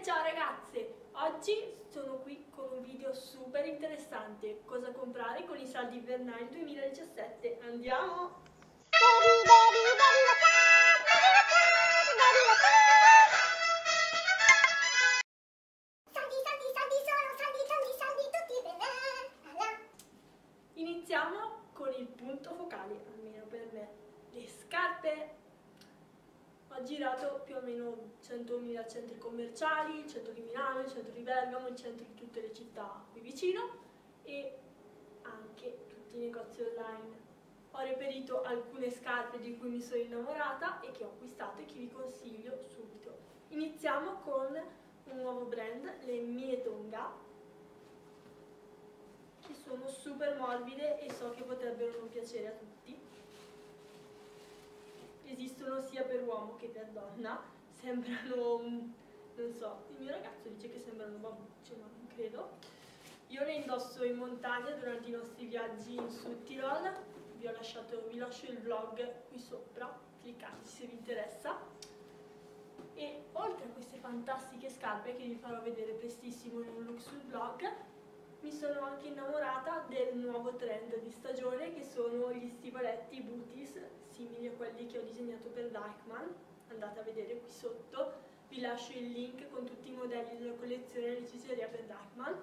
Ciao ragazze, oggi sono qui con un video super interessante. Cosa comprare con i saldi invernali 2017? Andiamo! Iniziamo con il punto focale, almeno per me, le scarpe. Ho girato più o meno 100.000 centri commerciali, il centro di Milano, il centro di Bergamo, il centro di tutte le città qui vicino e anche tutti i negozi online. Ho reperito alcune scarpe di cui mi sono innamorata e che ho acquistato e che vi consiglio subito. Iniziamo con un nuovo brand, le Mie Tonga, che sono super morbide e so che potrebbero non piacere a tutti. Esistono sia per uomo che per donna, sembrano, non so, il mio ragazzo dice che sembrano babbucce, ma non credo. Io le indosso in montagna durante i nostri viaggi in Sud Tirol, vi lascio il vlog qui sopra, cliccateci se vi interessa. E oltre a queste fantastiche scarpe che vi farò vedere prestissimo in un look sul blog, mi sono anche innamorata del nuovo trend di stagione che sono gli stivaletti booties, simili a quelli che ho disegnato per Deichmann. Andate a vedere qui sotto, vi lascio il link con tutti i modelli della collezione Ricicleria per Deichmann.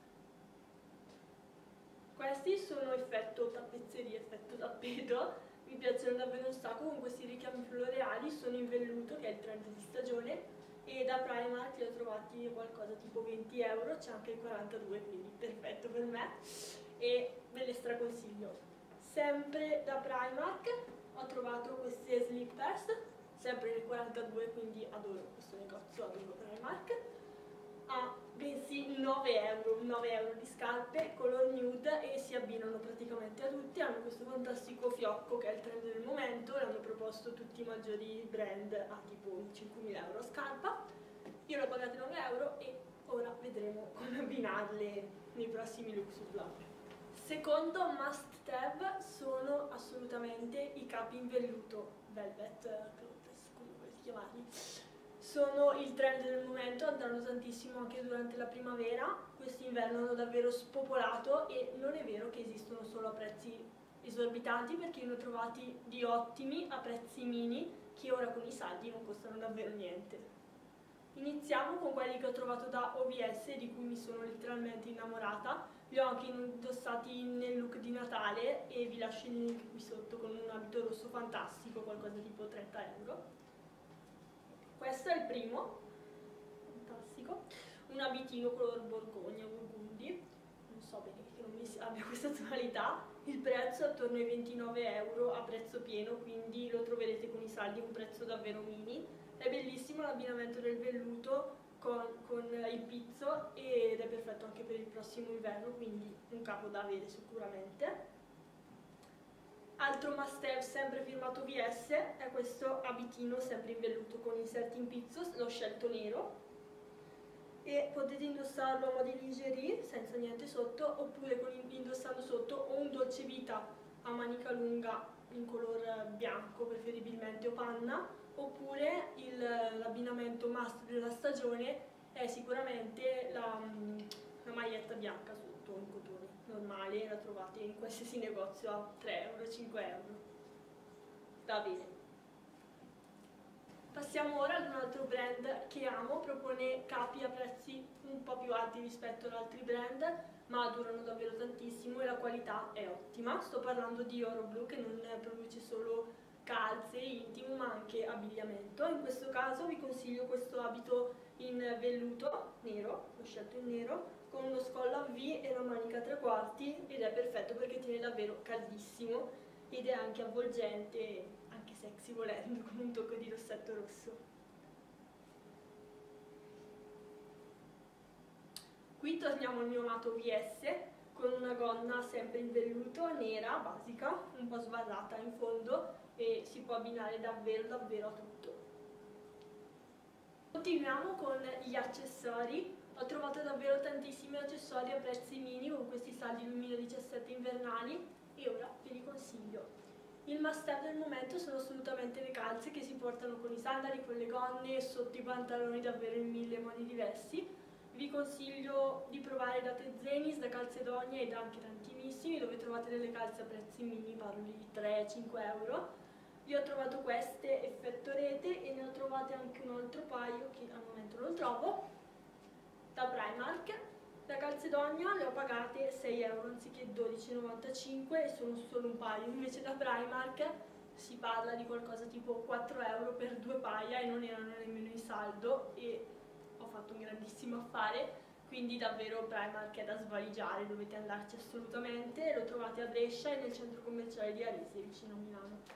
Questi sono effetto tappezzeria, effetto tappeto, mi piacciono davvero un sacco con questi richiami floreali, sono in velluto che è il trend di stagione e da Primark li ho trovati qualcosa tipo 20 euro, c'è anche il 42, quindi perfetto per me e ve le straconsiglio. Sempre da Primark ho trovato queste slippers, sempre nel 42, quindi adoro questo negozio, adoro Primark. Ha bensì 9 euro di scarpe color nude e si abbinano praticamente a tutti, hanno questo fantastico fiocco che è il trend del momento, l'hanno proposto tutti i maggiori brand a tipo 5.000 euro a scarpa. Io l'ho pagata 9 euro e ora vedremo come abbinarle nei prossimi look sul blog. Secondo must have sono assolutamente i capi in velluto, velvet clothes, come volete chiamarli. Sono il trend del momento, andranno tantissimo anche durante la primavera. Quest'inverno hanno davvero spopolato e non è vero che esistono solo a prezzi esorbitanti, perché ne ho trovati di ottimi a prezzi mini che ora con i saldi non costano davvero niente. Iniziamo con quelli che ho trovato da OVS, di cui mi sono letteralmente innamorata. Li ho anche indossati nel look di Natale e vi lascio il link qui sotto con un abito rosso fantastico, qualcosa tipo 30 euro. Questo è il primo, fantastico, un abitino color borgogna, burgundy, non so bene che non mi abbia questa tonalità, il prezzo è attorno ai 29 euro a prezzo pieno, quindi lo troverete con i saldi a un prezzo davvero mini. È bellissimo l'abbinamento del velluto con il pizzo ed è perfetto anche per il prossimo inverno, quindi un capo da avere sicuramente. Altro must have sempre firmato VS è questo abitino sempre in velluto con inserti in pizzo, l'ho scelto nero e potete indossarlo a mo' di lingerie senza niente sotto, oppure indossando sotto o un dolce vita a manica lunga in color bianco preferibilmente o panna, oppure l'abbinamento must della stagione è sicuramente la maglietta bianca sotto in cotone normale, la trovate in qualsiasi negozio a 3 euro, 5 euro. Va bene. Passiamo ora ad un altro brand che amo, propone capi a prezzi un po' più alti rispetto ad altri brand, ma durano davvero tantissimo e la qualità è ottima. Sto parlando di Oroblu, che non produce solo calze, intimo, ma anche abbigliamento. In questo caso vi consiglio questo abito in velluto nero, l'ho scelto in nero, con uno scollo a V e la manica a 3/4 ed è perfetto perché tiene davvero caldissimo ed è anche avvolgente, anche sexy volendo, con un tocco di rossetto rosso. Qui torniamo al mio amato VS con una gonna sempre in velluto, nera, basica, un po' sbarrata in fondo e si può abbinare davvero a tutto. Continuiamo con gli accessori. Ho trovato davvero tantissimi accessori a prezzi mini con questi saldi 2017 invernali e ora ve li consiglio. Il must have del momento sono assolutamente le calze che si portano con i sandali, con le gonne, sotto i pantaloni davvero in mille modi diversi. Vi consiglio di provare da Tezenis, da Calzedonia ed anche Tantimissimi, dove trovate delle calze a prezzi minimi, parlo di 3-5 euro. Io ho trovato queste effetto rete e ne ho trovate anche un altro paio che al momento non trovo, da Primark. Da Calzedonia le ho pagate 6 euro anziché 12,95 e sono solo un paio, invece da Primark si parla di qualcosa tipo 4 euro per 2 paia e non erano nemmeno in saldo e ho fatto un grandissimo affare, quindi davvero Primark è da svaligiare, dovete andarci assolutamente. Lo trovate a Brescia e nel centro commerciale di Arese, vicino a Milano.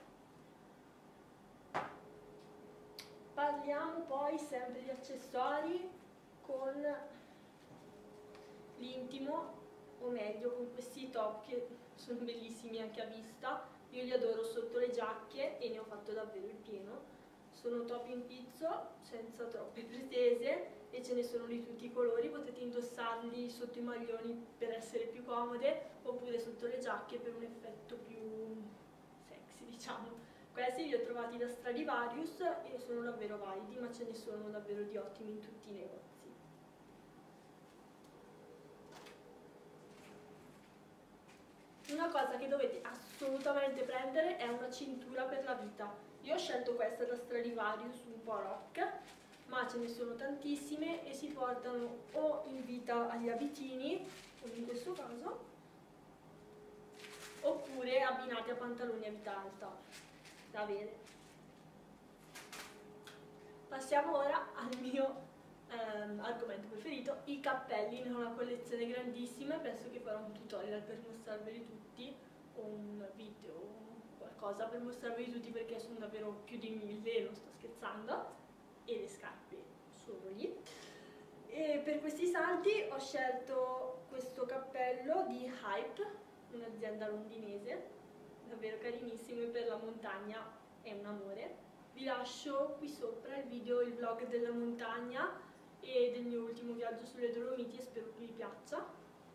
Parliamo poi sempre di accessori con l'intimo, o meglio con questi top che sono bellissimi anche a vista. Io li adoro sotto le giacche e ne ho fatto davvero il pieno. Sono top in pizzo, senza troppe pretese, e ce ne sono di tutti i colori. Potete indossarli sotto i maglioni per essere più comode oppure sotto le giacche per un effetto più sexy, diciamo. Questi li ho trovati da Stradivarius e sono davvero validi, ma ce ne sono davvero di ottimi in tutti i negozi. Una cosa che dovete assolutamente prendere è una cintura per la vita. Io ho scelto questa da Stradivarius, un po' rock, ma ce ne sono tantissime e si portano o in vita agli abitini, come in questo caso, oppure abbinati a pantaloni a vita alta, da avere. Passiamo ora al mio argomento preferito, i cappelli. Ne ho una collezione grandissima e penso che farò un tutorial per mostrarveli tutti, o un video, qualcosa per mostrarveli tutti perché sono davvero più di 1000, non sto scherzando, e le scarpe sono lì. E per questi salti ho scelto questo cappello di Hype, un'azienda londinese, davvero carinissimo e per la montagna è un amore. Vi lascio qui sopra il video, il vlog della montagna e del mio ultimo viaggio sulle Dolomiti e spero che vi piaccia.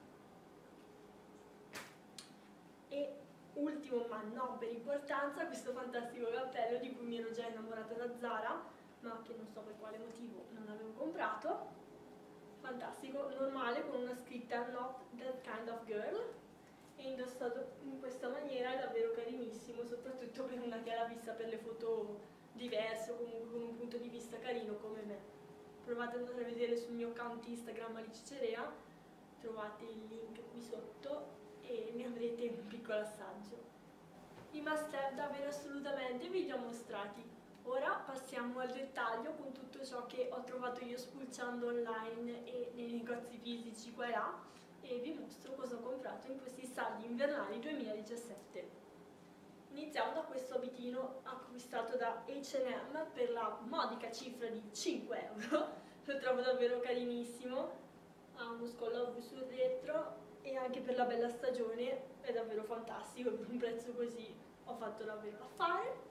E ultimo, ma non per importanza, questo fantastico cappello di cui mi ero già innamorata da Zara, ma che non so per quale motivo non avevo comprato. Fantastico, normale, con una scritta Not That Kind of Girl, e indossato in questa maniera è davvero carinissimo, soprattutto per una che ha la vista per le foto diverse o comunque con un punto di vista carino come me. Provate ad andare a vedere sul mio account Instagram Alice Cerea, trovate il link qui sotto e ne avrete un piccolo assaggio. I must have davvero assolutamente vi li ho mostrati. Ora passiamo al dettaglio con tutto ciò che ho trovato io spulciando online e nei negozi fisici qua e là, e vi mostro cosa ho comprato in questi saldi invernali 2017. Iniziamo da questo abitino acquistato da H&M per la modica cifra di 5 euro. Lo trovo davvero carinissimo, ha uno scollo sul retro e anche per la bella stagione è davvero fantastico. Per un prezzo così ho fatto davvero l'affare.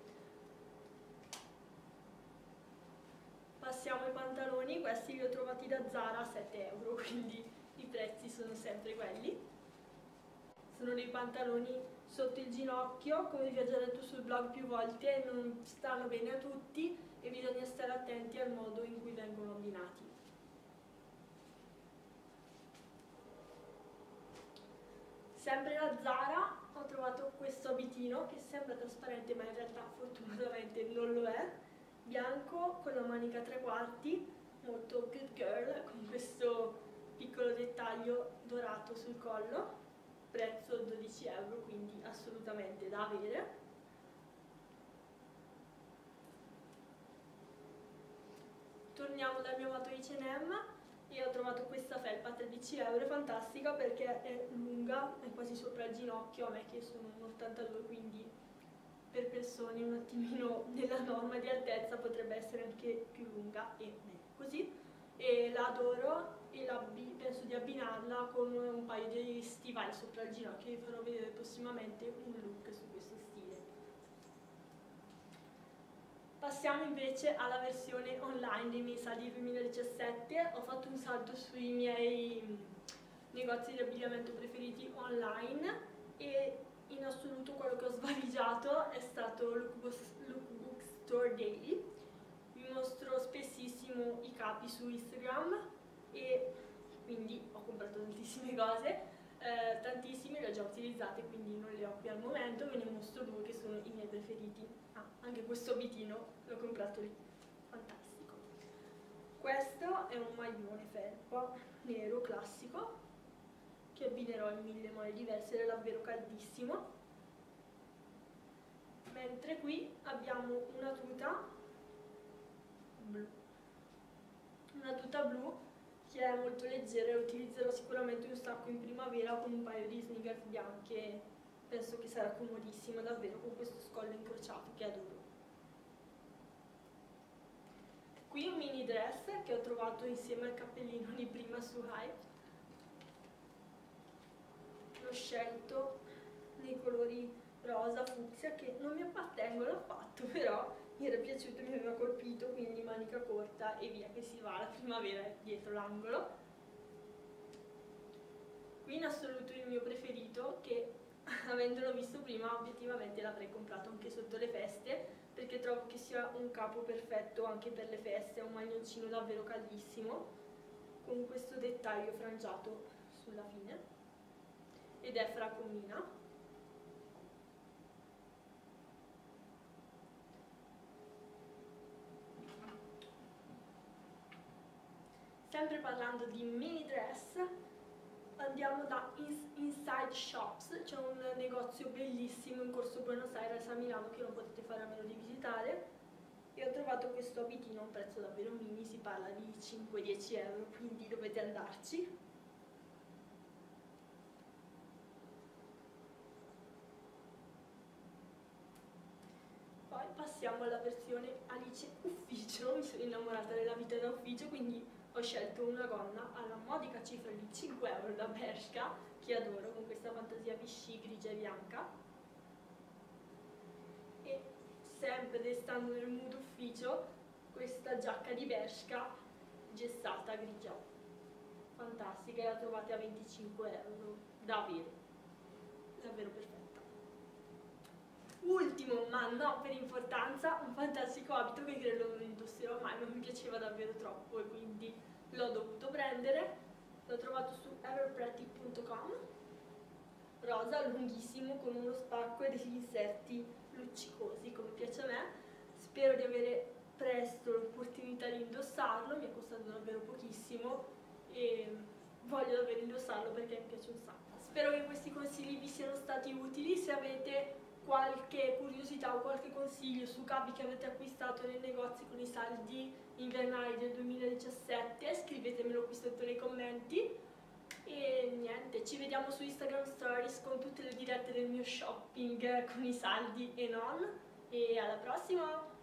Passiamo ai pantaloni. Questi li ho trovati da Zara a 7 euro, quindi i prezzi sono sempre quelli. Sono dei pantaloni sotto il ginocchio, come vi ho già detto sul blog più volte, non stanno bene a tutti e bisogna stare attenti al modo in cui vengono abbinati. Sempre da Zara ho trovato questo abitino che sembra trasparente ma in realtà fortunatamente non lo è, bianco con la manica a 3/4, molto good girl, con questo piccolo dettaglio dorato sul collo. Prezzo 12 euro, quindi assolutamente da avere. Torniamo dal mio amato H&M e ho trovato questa felpa a 13 euro, fantastica perché è lunga, è quasi sopra il ginocchio, a me che sono un 82, quindi per persone un attimino nella norma di altezza potrebbe essere anche più lunga e così. E la adoro e penso di abbinarla con un paio di stivali sopra il ginocchio. Vi farò vedere prossimamente un look su questo stile. Passiamo invece alla versione online dei miei saldi 2017. Ho fatto un salto sui miei negozi di abbigliamento preferiti online e in assoluto quello che ho svaligiato è stato Lookbook Store Daily. Vi vi mostro spessissimo i capi su Instagram e quindi ho comprato tantissime cose, tantissime le ho già utilizzate, quindi non le ho qui al momento, ve ne mostro due che sono i miei preferiti. Ah, anche questo abitino l'ho comprato lì, fantastico. Questo è un maglione felpa nero classico che abbinerò in 1000 modi diverse ed è davvero caldissimo. Mentre qui abbiamo una tuta blu che è molto leggera e utilizzerò sicuramente un sacco in primavera con un paio di sneakers bianche, penso che sarà comodissima davvero con questo scollo incrociato che adoro. Qui un mini dress che ho trovato insieme al cappellino di prima su Hype, l'ho scelto nei colori rosa, fucsia, che non mi appartengono affatto, però mi era piaciuto, mi aveva colpito, quindi manica corta e via che si va, la primavera è dietro l'angolo. Qui in assoluto il mio preferito, che avendolo visto prima obiettivamente l'avrei comprato anche sotto le feste, perché trovo che sia un capo perfetto anche per le feste, è un maglioncino davvero caldissimo, con questo dettaglio frangiato sulla fine, ed è fracomina. Sempre parlando di mini dress, andiamo da Inside Shops, c'è un negozio bellissimo in Corso Buenos Aires a Milano che non potete fare a meno di visitare, e ho trovato questo abitino a un prezzo davvero mini, si parla di 5-10 euro, quindi dovete andarci. Poi passiamo alla versione Alice Ufficio, mi sono innamorata della vita da ufficio, quindi ho scelto una gonna alla modica cifra di 5 euro da Bershka, che adoro, con questa fantasia Vichy grigia e bianca. E sempre restando nel mood ufficio, questa giacca di Bershka gessata grigia, fantastica, la trovate a 25 euro, davvero, davvero perfetta. Ultimo, ma non per importanza, un fantastico abito che credo non indosserò mai, ma mi piaceva davvero troppo e quindi l'ho dovuto prendere. L'ho trovato su everpretty.com, rosa, lunghissimo, con uno spacco e degli inserti luccicosi come piace a me. Spero di avere presto l'opportunità di indossarlo, mi è costato davvero pochissimo e voglio davvero indossarlo perché mi piace un sacco. Spero che questi consigli vi siano stati utili. Se avete qualche curiosità o qualche consiglio su capi che avete acquistato nei negozi con i saldi invernali del 2017, scrivetemelo qui sotto nei commenti. E niente, ci vediamo su Instagram Stories con tutte le dirette del mio shopping con i saldi e non, e alla prossima!